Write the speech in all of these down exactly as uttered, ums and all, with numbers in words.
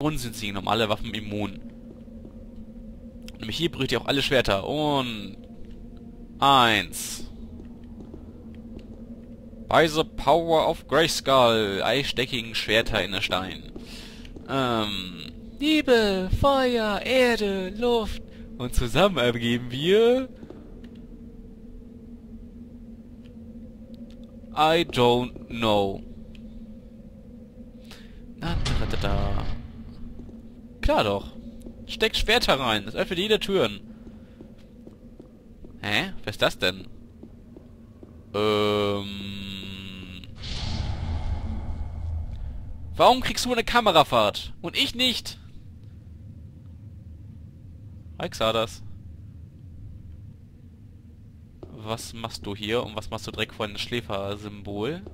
Und sind sie normale Waffen immun. Nämlich hier berührt ihr auch alle Schwerter. Und... Eins. By the power of Grayskull. Eissteckigen Schwerter in der Stein. Ähm... Liebe, Feuer, Erde, Luft. Und zusammen ergeben wir... I don't know. Na, da, da, da. Klar doch. Steckt Schwerter rein. Das öffnet jede Türen. Hä? Wer ist das denn? Ähm... Warum kriegst du eine Kamerafahrt? Und ich nicht? Hi Xardas. Was machst du hier? Und was machst du direkt vor dem Schläfer-Symbol?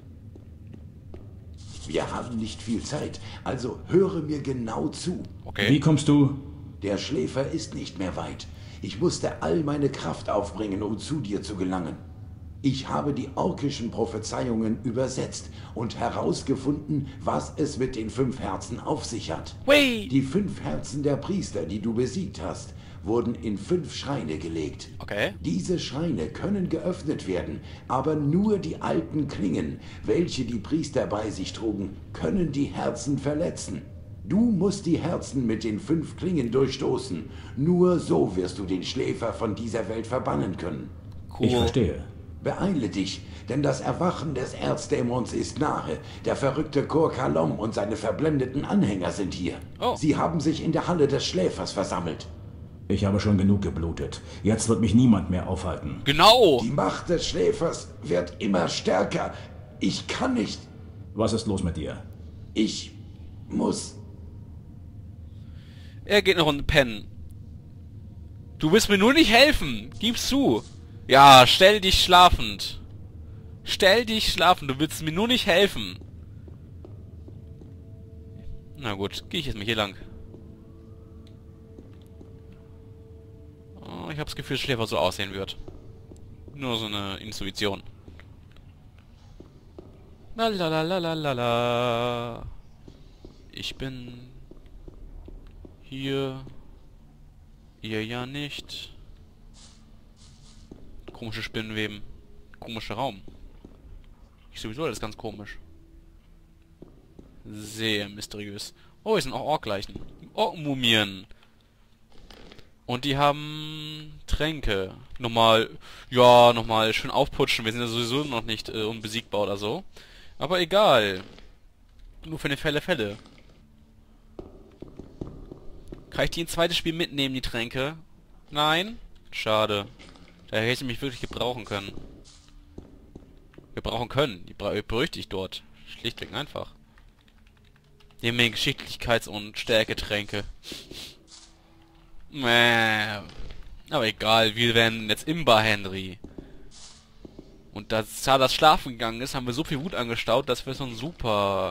Wir haben nicht viel Zeit, also höre mir genau zu. Okay. Wie kommst du? Der Schläfer ist nicht mehr weit. Ich musste all meine Kraft aufbringen, um zu dir zu gelangen. Ich habe die orkischen Prophezeiungen übersetzt und herausgefunden, was es mit den fünf Herzen auf sich hat. Wait. Die fünf Herzen der Priester, die du besiegt hast, wurden in fünf Schreine gelegt. Okay. Diese Schreine können geöffnet werden, aber nur die alten Klingen, welche die Priester bei sich trugen, können die Herzen verletzen. Du musst die Herzen mit den fünf Klingen durchstoßen. Nur so wirst du den Schläfer von dieser Welt verbannen können. Cool. Ich verstehe. Beeile dich, denn das Erwachen des Erzdämons ist nahe. Der verrückte Kor Kalom und seine verblendeten Anhänger sind hier. Oh. Sie haben sich in der Halle des Schläfers versammelt. Ich habe schon genug geblutet. Jetzt wird mich niemand mehr aufhalten. Genau. Die Macht des Schläfers wird immer stärker. Ich kann nicht. Was ist los mit dir? Ich muss. Er geht eine Runde pennen. Du willst mir nur nicht helfen. Gib's zu. Ja, stell dich schlafend. Stell dich schlafend. Du willst mir nur nicht helfen. Na gut, gehe ich jetzt mal hier lang. Oh, ich habe das Gefühl, dass Schläfer so aussehen wird. Nur so eine Intuition. Lalalala. Ich bin hier. Ihr ja nicht. Komische Spinnenweben. Komischer Raum. Ich sowieso alles ganz komisch. Sehr mysteriös. Oh, hier sind auch Ork-Leichen. Ork-Mumien. Und die haben Tränke. Nochmal, ja, nochmal schön aufputschen. Wir sind ja sowieso noch nicht äh, unbesiegbar oder so. Aber egal. Nur für den Fälle Fälle. Kann ich die ins zweite Spiel mitnehmen, die Tränke? Nein? Schade. Da hätte ich mich wirklich gebrauchen können. Gebrauchen können. Die bra bräuchte ich dort. Schlichtweg einfach. Die haben mir Geschicklichkeits- und Stärketränke. Mäh. Aber egal, wir werden jetzt Imba Henry. Und da Xardas schlafen gegangen ist, haben wir so viel Wut angestaut, dass wir so ein super...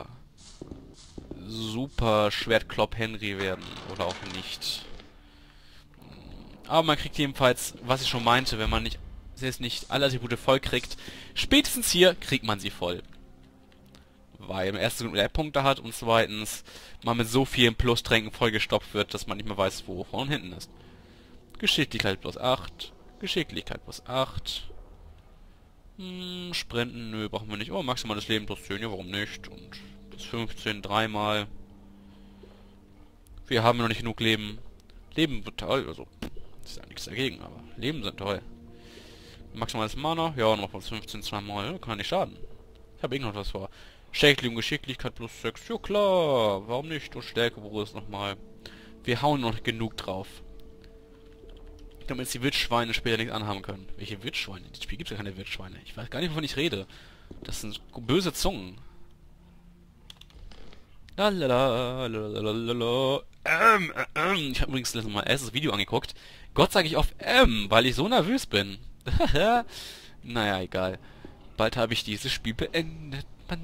super Schwertklopp Henry werden. Oder auch nicht. Aber man kriegt jedenfalls, was ich schon meinte, wenn man nicht jetzt nicht alle Attribute voll kriegt, spätestens hier kriegt man sie voll. Weil man erstens mehr Punkte hat und zweitens man mit so vielen Plus-Tränken vollgestopft wird, dass man nicht mehr weiß, wo vorne und hinten ist. Geschicklichkeit plus acht. Geschicklichkeit plus acht. Hm, Sprinten, nö, brauchen wir nicht. Oh, maximales Leben plus zehn, ja, warum nicht? Und plus fünfzehn, dreimal. Wir haben noch nicht genug Leben. Leben wird toll, also, ist ja nichts dagegen, aber Leben sind toll. Maximales Mana, ja, noch plus fünfzehn, zweimal, ja, kann nicht schaden. Ich habe irgendwas was vor. Stärke und Geschicklichkeit plus sechs, ja klar, warum nicht? Und Stärke, wo ist nochmal? Wir hauen noch genug drauf. Damit die Wildschweine später nichts anhaben können. Welche Wildschweine? In diesem Spiel gibt es ja keine Wildschweine. Ich weiß gar nicht, wovon ich rede. Das sind böse Zungen. Lalalala, ähm, ähm. Ich habe übrigens letztes Mal erstes Video angeguckt. Gott sage ich auf ähm, weil ich so nervös bin. Naja, egal. Bald habe ich dieses Spiel beendet.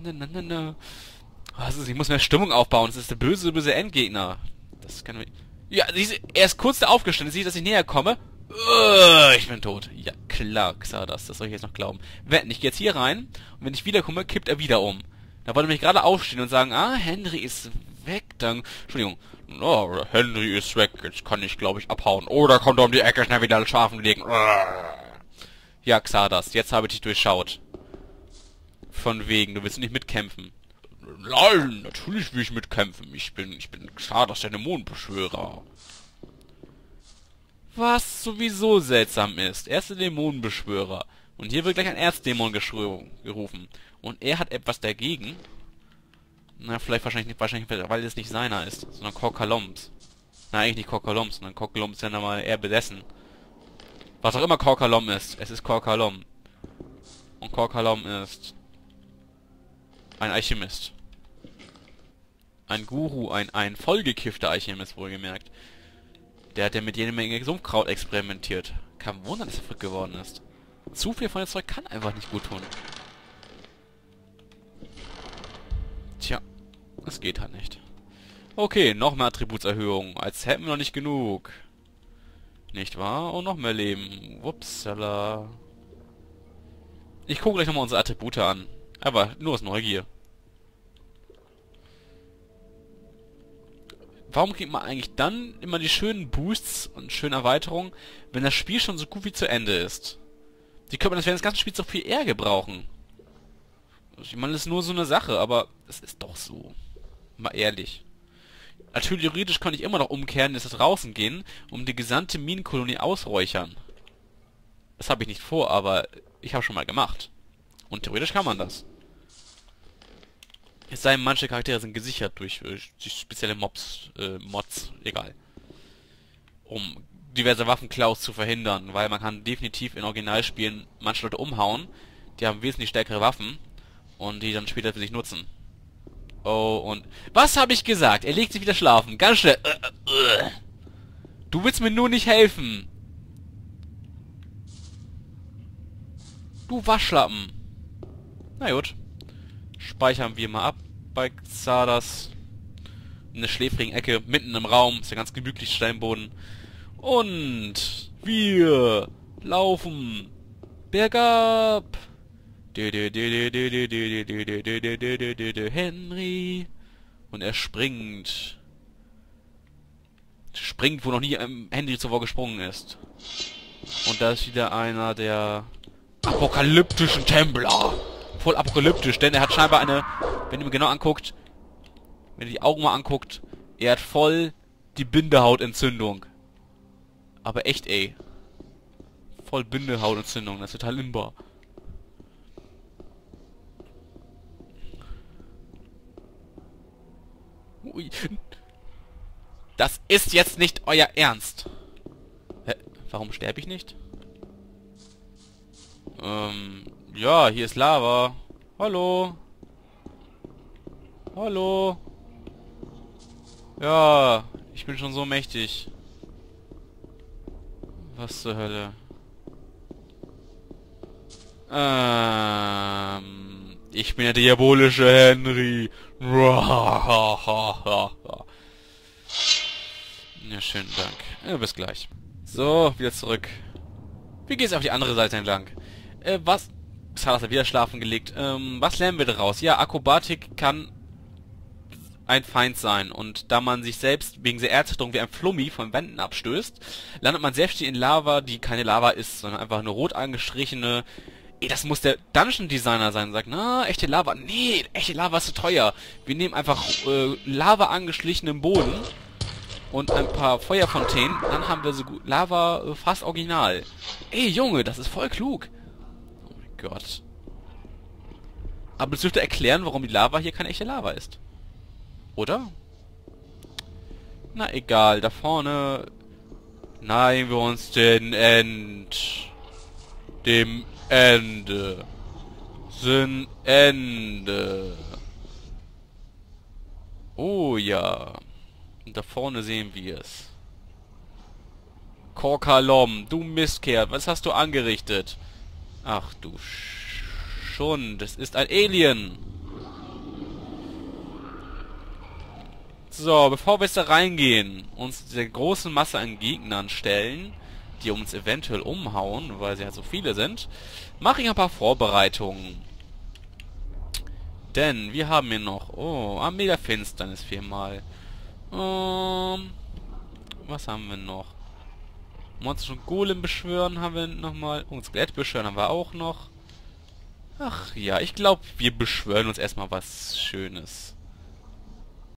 Was ist, ich muss mehr Stimmung aufbauen. Das ist der böse, böse Endgegner. Das kann... Ja, er ist kurz da aufgestanden. Sieht, dass ich näher komme. Uh, ich bin tot. Ja, klar, Xardas. Das soll ich jetzt noch glauben. Wetten, ich gehe jetzt hier rein. Und wenn ich wiederkomme, kippt er wieder um. Da wollte er mich gerade aufstehen und sagen, ah, Henry ist weg, dann... Entschuldigung. Oh, Henry ist weg, jetzt kann ich, glaube ich, abhauen. Oder kommt er um die Ecke, schnell wieder schlafen legen. Ja, Xardas, jetzt habe ich dich durchschaut. Von wegen, du willst nicht mitkämpfen. Nein, natürlich will ich mitkämpfen. Ich bin, ich bin Xardas, der Dämonenbeschwörer. Was sowieso seltsam ist. Er ist der Dämonenbeschwörer. Und hier wird gleich ein Erzdämon gerufen. Und er hat etwas dagegen. Na, vielleicht wahrscheinlich nicht, wahrscheinlich, weil es nicht seiner ist, sondern Korkaloms. Na, eigentlich nicht Korkaloms, sondern Korkalom ist ja nochmal eher besessen. Was auch immer Korkalom ist, es ist Korkalom. Und Korkalom ist ein Alchemist. Ein Guru, ein, ein vollgekiffter Alchemist, wohlgemerkt. Der hat ja mit jeder Menge Sumpfkraut experimentiert. Kein Wunder, dass er verrückt geworden ist. Zu viel von dem Zeug kann einfach nicht gut tun. Tja, das geht halt nicht. Okay, noch mehr Attributserhöhung. Als hätten wir noch nicht genug. Nicht wahr? Und noch mehr Leben. Upsala. Ich gucke gleich nochmal unsere Attribute an. Aber nur aus Neugier. Warum kriegt man eigentlich dann immer die schönen Boosts und schönen Erweiterungen, wenn das Spiel schon so gut wie zu Ende ist? Die könnte man das während des ganzen Spiels doch viel eher gebrauchen. Ich meine, das ist nur so eine Sache, aber es ist doch so. Mal ehrlich. Natürlich, theoretisch kann ich immer noch umkehren, jetzt draußen gehen, um die gesamte Minenkolonie ausräuchern. Das habe ich nicht vor, aber ich habe schon mal gemacht. Und theoretisch kann man das. Es sei denn, manche Charaktere sind gesichert durch, durch spezielle Mobs, äh, Mods, egal. Um diverse Waffenklaus zu verhindern, weil man kann definitiv in Originalspielen manche Leute umhauen, die haben wesentlich stärkere Waffen und die dann später für sich nutzen. Oh, und... Was habe ich gesagt? Er legt sich wieder schlafen. Ganz schnell. Du willst mir nur nicht helfen. Du Waschlappen. Na gut. Speichern wir mal ab bei Xardas. In der schläfrigen Ecke, mitten im Raum. Ist ja ganz gemütlich Steinboden. Und wir laufen bergab. Henry. Und er springt. Springt, wo noch nie ein Henry zuvor gesprungen ist. Und da ist wieder einer der apokalyptischen Templer. Voll apokalyptisch, denn er hat scheinbar eine, wenn ihr mir genau anguckt, wenn ihr die Augen mal anguckt, er hat voll die Bindehautentzündung. Aber echt, ey. Voll Bindehautentzündung, das ist total imbar. Ui. Das ist jetzt nicht euer Ernst. Hä? Warum sterbe ich nicht? Ähm, ja, hier ist Lava. Hallo? Hallo? Ja, ich bin schon so mächtig. Was zur Hölle? Ähm, ich bin der diabolische Henry. Ja, schönen Dank. Ja, bis gleich. So, wieder zurück. Wie geht's auf die andere Seite entlang? Äh, was? Xardas hat wieder schlafen gelegt. Ähm, was lernen wir daraus? Ja, Akrobatik kann ein Feind sein. Und da man sich selbst wegen der Erdzitterung wie ein Flummi von Wänden abstößt, landet man sehr schnell in Lava, die keine Lava ist, sondern einfach eine rot angestrichene... Ey, das muss der Dungeon Designer sein. Sagt, na, echte Lava. Nee, echte Lava ist zu teuer. Wir nehmen einfach äh, Lava angeschlichenen Boden und ein paar Feuerfontänen. Dann haben wir so gut Lava äh, fast original. Ey, Junge, das ist voll klug. Oh mein Gott. Aber das dürfte erklären, warum die Lava hier keine echte Lava ist. Oder? Na egal, da vorne neigen wir uns den End. Dem Ende. Sind Ende. Oh ja. Und da vorne sehen wir es. Korkalom, du Mistkerl, was hast du angerichtet? Ach du Sch Schund, es ist ein Alien. So, bevor wir jetzt da reingehen, uns der großen Masse an Gegnern stellen, die uns eventuell umhauen, weil sie halt so viele sind, mache ich ein paar Vorbereitungen. Denn wir haben hier noch... Oh, Armee der Finsternis viermal. Ähm... Was haben wir noch? Monster und Golem beschwören haben wir nochmal. Und Skelett beschwören haben wir auch noch. Ach ja, ich glaube, wir beschwören uns erstmal was Schönes.